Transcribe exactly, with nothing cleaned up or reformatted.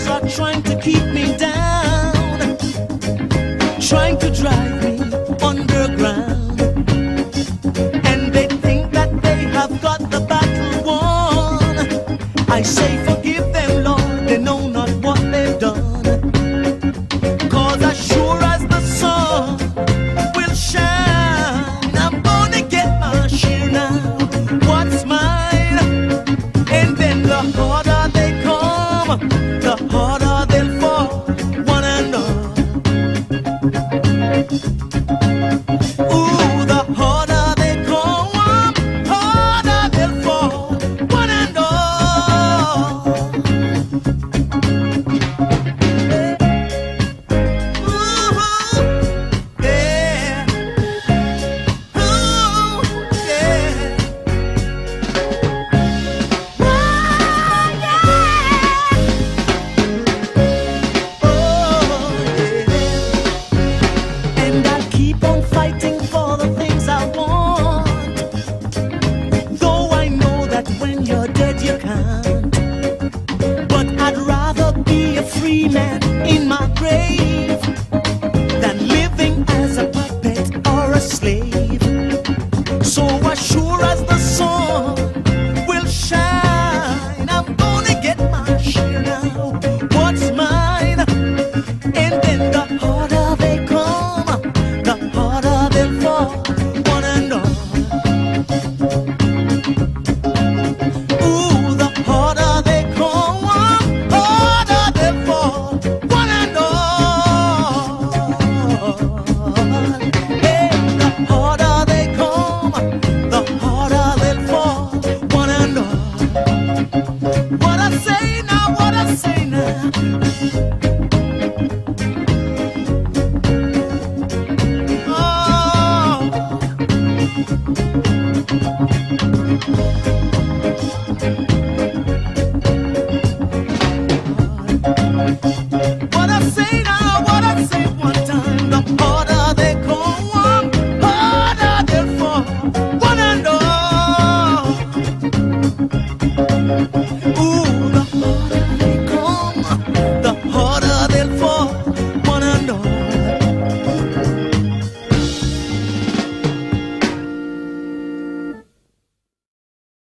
oppressors are trying to keep me down, trying to drive me underground. And they think that they have got the battle won. I say forgive them, Lord, they know not what they've done. Cause as sure as the sun will shine, I'm gonna get my share now. What's mine? And then the harder they come, the harder they'll fall, one and all. Ooh, the harder they come, harder they'll fall, one and all. Ooh, yeah. Ooh, yeah. And I'll keep on fighting for the things I want, though I know that when you're dead you can't. But I'd rather be a free man in my grave than living as a puppet or a slave. So as sure as the sun will shine, I'm gonna get my share now. What's mine? And then the harder they come, the harder they'll fall, one and all. Ooh, the harder they come, harder they'll fall, one and all. Hey, the harder they come, the harder they'll fall, one and all. What I say now, what I say now. Oh.